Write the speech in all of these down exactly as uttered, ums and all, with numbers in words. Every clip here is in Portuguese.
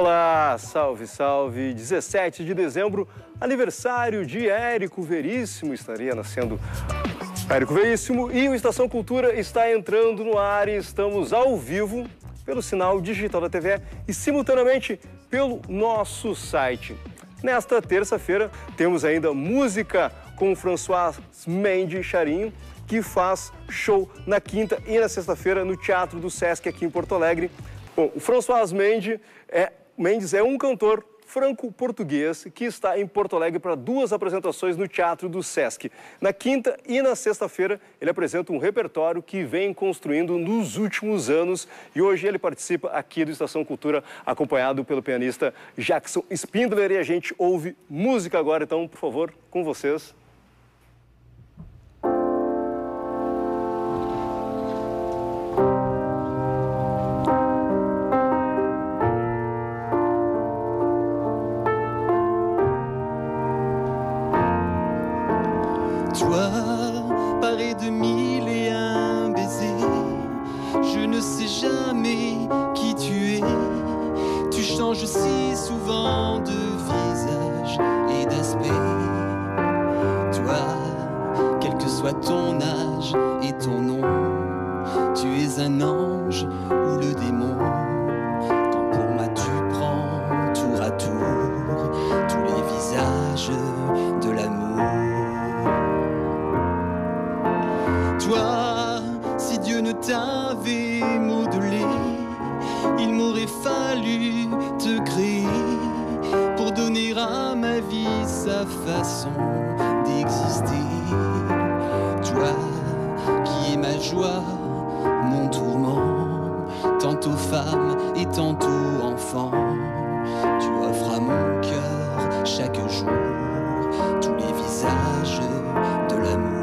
Olá, salve, salve! dezessete de dezembro, aniversário de Érico Veríssimo, estaria nascendo Érico Veríssimo, e o Estação Cultura está entrando no ar e estamos ao vivo pelo sinal digital da T V e simultaneamente pelo nosso site. Nesta terça-feira temos ainda música com François Mendes Charinho, que faz show na quinta e na sexta-feira no Teatro do Sesc aqui em Porto Alegre. Bom, o François Mendes é, Mendes é um cantor franco-português que está em Porto Alegre para duas apresentações no Teatro do Sesc. Na quinta e na sexta-feira ele apresenta um repertório que vem construindo nos últimos anos e hoje ele participa aqui do Estação Cultura acompanhado pelo pianista Jackson Spindler e a gente ouve música agora, então, por favor, com vocês. Toi, paré de mille et un baisers, je ne sais jamais qui tu es. Tu changes si souvent de visage et d'aspect. Toi, quel que soit ton âge et ton nom, tu es un ange ou le démon. Quand pour moi tu prends tour à tour tous les visages de l'amour. Toi, si Dieu ne t'avait modelé, il m'aurait fallu te créer pour donner à ma vie sa façon d'exister. Toi, qui es ma joie, mon tourment, tantôt femme et tantôt enfant, tu offres à mon cœur chaque jour tous les visages de l'amour.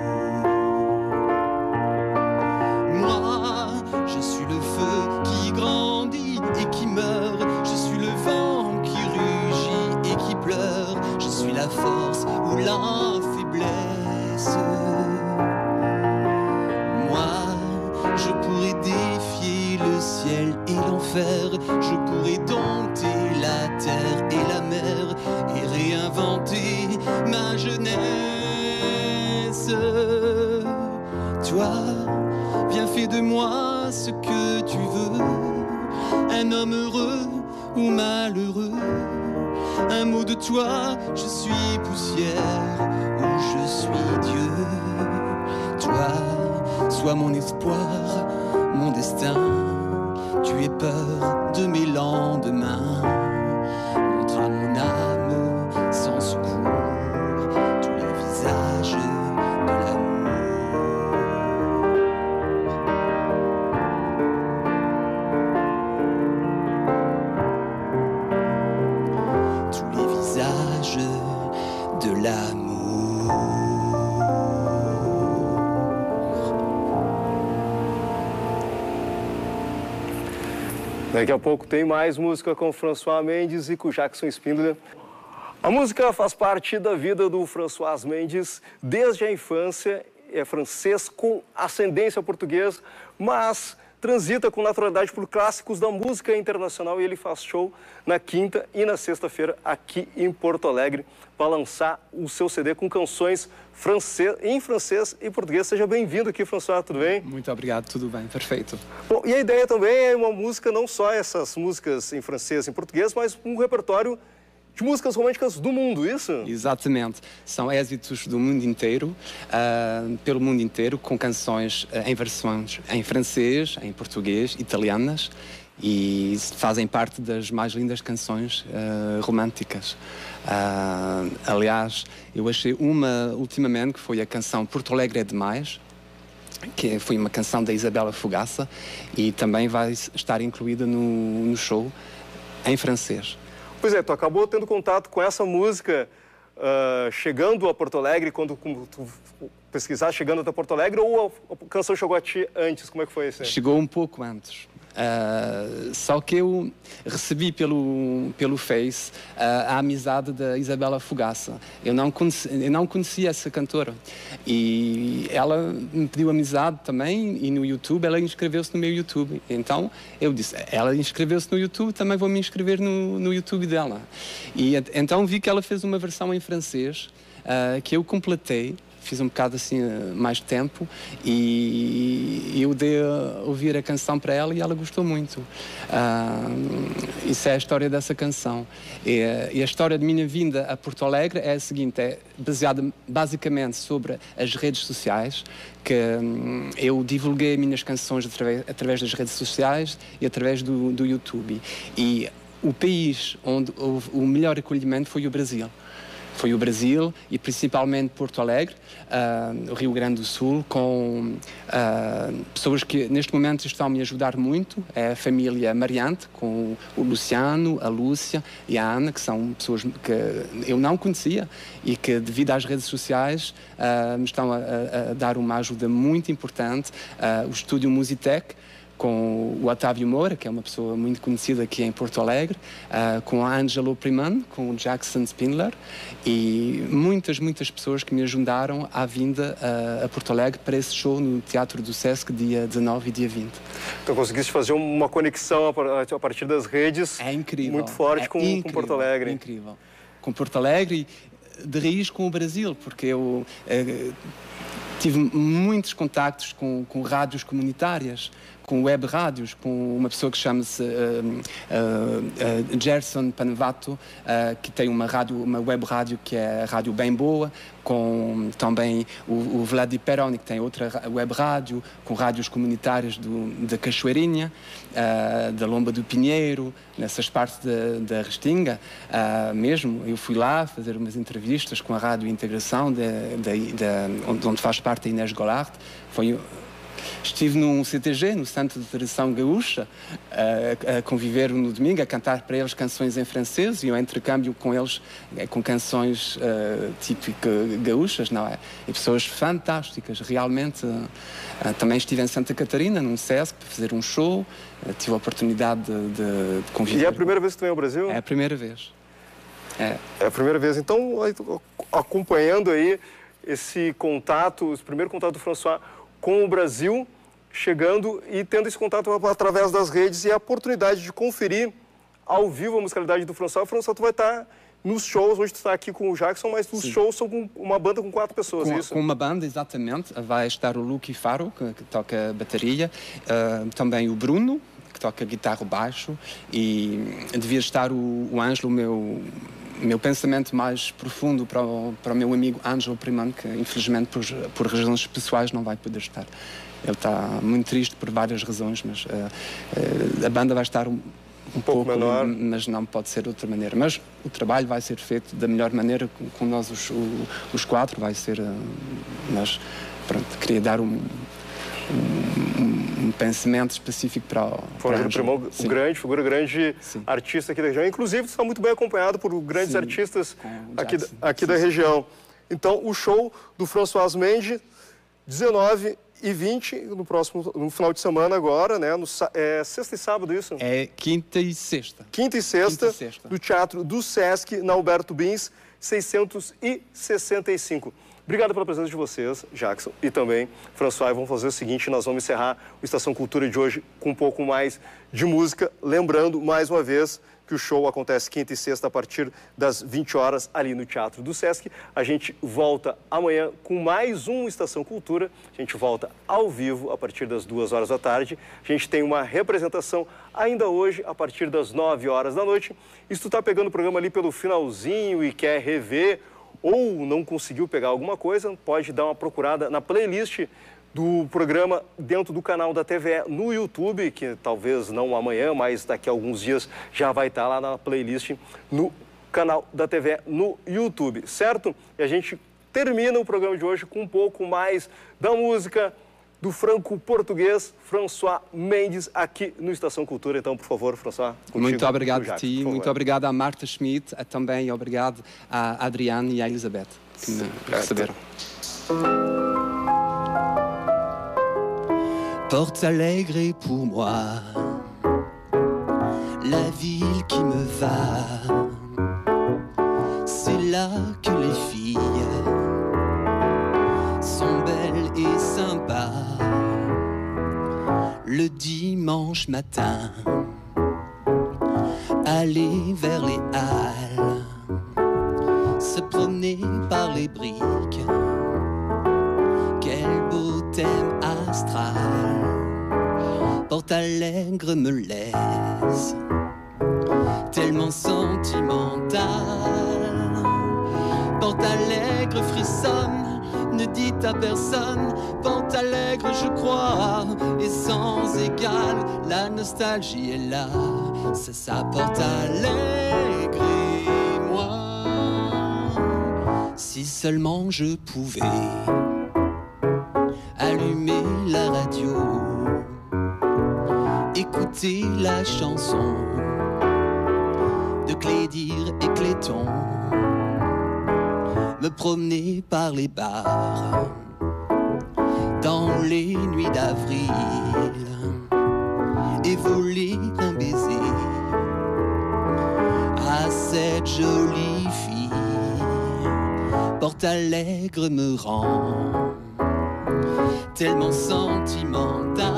Je suis le feu qui grandit et qui meurt. Je suis le vent qui rugit et qui pleure. Je suis la force ou la faiblesse. Moi, je pourrais défier le ciel et l'enfer. Je pourrais dompter la terre et la mer et réinventer ma jeunesse. Toi, viens fais de moi ce que tu veux, un homme heureux ou malheureux. Un mot de toi, je suis poussière ou je suis Dieu. Toi, sois mon espoir, mon destin. Tu es peur de mes lendemains. Montre à mon âme sans secours tous les visages de l'amour. De l'amour. Daqui a pouco tem mais música com François Mendes e com Jackson Spindler. A música faz parte da vida do François Mendes desde a infância, é francês com ascendência portuguesa, mas transita com naturalidade por clássicos da música internacional e ele faz show na quinta e na sexta-feira aqui em Porto Alegre para lançar o seu C D com canções francês, em francês e português. Seja bem-vindo aqui, François, tudo bem? Muito obrigado, tudo bem, perfeito. Bom, e a ideia também é uma música, não só essas músicas em francês e em português, mas um repertório de músicas românticas do mundo, isso? Exatamente. São êxitos do mundo inteiro, uh, pelo mundo inteiro, com canções uh, em versões em francês, em português, italianas, e fazem parte das mais lindas canções uh, românticas. Uh, aliás, eu achei uma ultimamente, que foi a canção Porto Alegre é Demais, que foi uma canção da Isabela Fogaça, e também vai estar incluída no, no show em francês. Pois é, tu acabou tendo contato com essa música uh, chegando a Porto Alegre, quando tu pesquisar chegando até Porto Alegre, ou a, a canção chegou a ti antes? Como é que foi isso? Chegou um pouco antes. Uh, só que eu recebi pelo, pelo Face uh, a amizade da Isabela Fogaça. Eu não, conheci, eu não conhecia essa cantora. E ela me pediu amizade também, e no YouTube ela inscreveu-se no meu YouTube. Então eu disse, ela inscreveu-se no YouTube, também vou me inscrever no, no YouTube dela. E então vi que ela fez uma versão em francês, uh, que eu completei. Fiz um bocado assim mais de tempo e eu dei a ouvir a canção para ela e ela gostou muito. Uh, isso é a história dessa canção. E, e a história de minha vinda a Porto Alegre é a seguinte, é baseada basicamente sobre as redes sociais, que um, eu divulguei minhas canções através, através das redes sociais e através do, do YouTube. E o país onde houve o melhor acolhimento foi o Brasil. Foi o Brasil e principalmente Porto Alegre, uh, o Rio Grande do Sul, com uh, pessoas que neste momento estão a me ajudar muito. É a família Mariante, com o Luciano, a Lúcia e a Ana, que são pessoas que eu não conhecia e que devido às redes sociais uh, me estão a, a, a dar uma ajuda muito importante. Uh, o Estúdio Musitec, com o Otávio Moura, que é uma pessoa muito conhecida aqui em Porto Alegre, uh, com a Angelo Priman, com o Jackson Spindler e muitas, muitas pessoas que me ajudaram à vinda uh, a Porto Alegre para esse show no Teatro do Sesc, dia dezanove e dia vinte. Então conseguiste fazer uma conexão a partir das redes é incrível, muito forte é com, incrível, com Porto Alegre. É incrível. Com Porto Alegre e de raiz com o Brasil, porque eu uh, tive muitos contactos com, com rádios comunitárias, com web rádios, com uma pessoa que chama-se uh, uh, uh, Gerson Panavato, uh, que tem uma, rádio, uma web rádio que é a Rádio Bem Boa, com também o, o Vladi Peroni, que tem outra web rádio, com rádios comunitárias do, da Cachoeirinha, uh, da Lomba do Pinheiro, nessas partes da, da Restinga. Uh, mesmo, eu fui lá fazer umas entrevistas com a Rádio Integração, de, de, de, onde, onde faz parte a Inês Golart. Foi... Estive num C T G, no Centro de Tradição Gaúcha, a, a conviver no domingo, a cantar para eles canções em francês e o intercâmbio com eles com canções uh, típicas gaúchas, não é? E pessoas fantásticas, realmente. Uh, uh, também estive em Santa Catarina, num Sesc, para fazer um show, uh, tive a oportunidade de, de, de conviver. E é a primeira vez que tu vem ao Brasil? É a primeira vez. É, é a primeira vez. Então, acompanhando aí esse contato, esse primeiro contato do François com o Brasil, chegando e tendo esse contato através das redes e a oportunidade de conferir ao vivo a musicalidade do François. O François, tu vai estar nos shows, hoje tu está aqui com o Jackson, mas os Sim. shows são com uma banda com quatro pessoas, com, é isso? Com uma banda, exatamente. Vai estar o Lucky Faro, que, que toca bateria, uh, também o Bruno, que toca guitarra baixo, e devia estar o, o Ângelo, o meu... meu pensamento mais profundo para o, para o meu amigo Angelo Priman, que infelizmente por, por razões pessoais não vai poder estar. Ele está muito triste por várias razões, mas uh, uh, a banda vai estar um, um, um pouco, pouco menor, mas não pode ser de outra maneira. Mas o trabalho vai ser feito da melhor maneira com, com nós os, o, os quatro, vai ser... Uh, mas pronto, queria dar um... Um, um pensamento específico para o Angelo Priman, um grande, figura grande, Sim. artista aqui da região. Inclusive, está muito bem acompanhado por grandes Sim, artistas aqui, aqui Sim. da região. Então, o show do François Mendes, dezenove e vinte, no próximo, no final de semana agora, né? No, é sexta e sábado, isso? É quinta e sexta. Quinta e sexta, Quinta e sexta. No Teatro do Sesc, na Alberto Bins, seiscentos e sessenta e cinco. Obrigado pela presença de vocês, Jackson, e também François. Vamos fazer o seguinte, nós vamos encerrar o Estação Cultura de hoje com um pouco mais de música, lembrando, mais uma vez, que o show acontece quinta e sexta a partir das vinte horas ali no Teatro do Sesc. A gente volta amanhã com mais um Estação Cultura. A gente volta ao vivo a partir das duas horas da tarde. A gente tem uma representação ainda hoje a partir das nove horas da noite. E se tu tá pegando o programa ali pelo finalzinho e quer rever ou não conseguiu pegar alguma coisa, pode dar uma procurada na playlist do programa dentro do canal da T V E no YouTube, que talvez não amanhã, mas daqui a alguns dias já vai estar lá na playlist no canal da T V E no YouTube, certo? E a gente termina o programa de hoje com um pouco mais da música do franco-português François Mendes aqui no Estação Cultura. Então, por favor, François, contigo. Muito obrigado a ti, muito obrigado à Marta Schmidt, também obrigado à Adriane e à Elizabeth que me receberam. Porto Alegre pour moi, la ville qui me va. C'est là que les filles sont belles et sympas. Le dimanche matin, aller vers les halles, se promener par les briques. Quel beau thème astral, Portalegre me laisse tellement sentimental. Portalegre frissonne, ne dit à personne. Portalegre je crois, et sans égal. La nostalgie est là, c'est ça Portalegre et moi. Si seulement je pouvais allumer la radio, écouter la chanson de Clédire et Cléton, me promener par les bars dans les nuits d'avril et voler un baiser à cette jolie fille. Portalegre me rend tellement sentimental.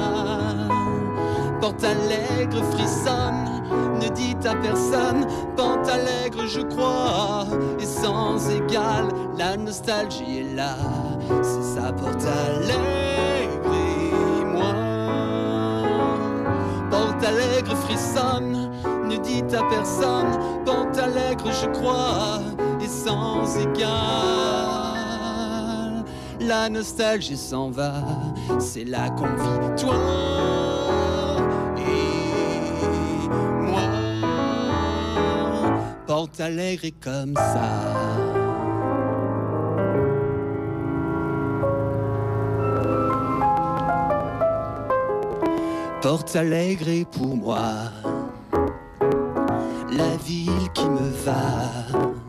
Portalegre frissonne, ne dit à personne. Portalegre je crois, et sans égal. La nostalgie est là, c'est ça Portalegre et moi. Portalegre frissonne, ne dit à personne. Portalegre je crois, et sans égal. La nostalgie s'en va, c'est là qu'on vit toi et moi. Portalegre est comme ça. Portalegre est pour moi la ville qui me va.